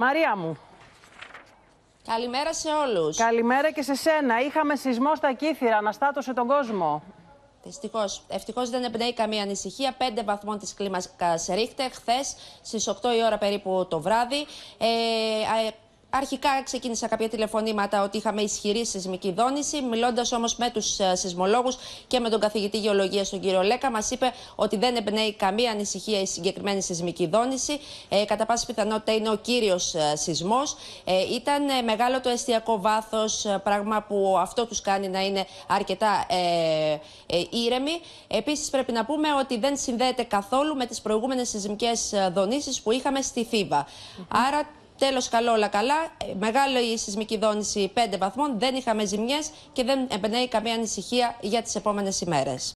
Μαρία μου. Καλημέρα σε όλους. Καλημέρα και σε σένα. Είχαμε σεισμό στα Κύθυρα, αναστάτωσε τον κόσμο. Ευτυχώς δεν εμπνέει καμία ανησυχία. 5 βαθμών της κλίμακας Ρίχτερ χθες στις 8 η ώρα περίπου το βράδυ. Αρχικά ξεκίνησα κάποια τηλεφωνήματα ότι είχαμε ισχυρή σεισμική δόνηση. Μιλώντας όμως με τους σεισμολόγους και με τον καθηγητή γεωλογίας, τον κύριο Λέκα, μας είπε ότι δεν εμπνέει καμία ανησυχία η συγκεκριμένη σεισμική δόνηση. Κατά πάση πιθανότητα είναι ο κύριος σεισμός. Ήταν μεγάλο το εστιακό βάθος, πράγμα που αυτό τους κάνει να είναι αρκετά ήρεμοι. Επίσης, πρέπει να πούμε ότι δεν συνδέεται καθόλου με τις προηγούμενες σεισμικές δονήσεις που είχαμε στη Θήβα. Άρα, τέλος καλό, όλα καλά. Μεγάλη η σεισμική δόνηση 5 βαθμών, δεν είχαμε ζημιές και δεν εμπνέει καμία ανησυχία για τις επόμενες ημέρες.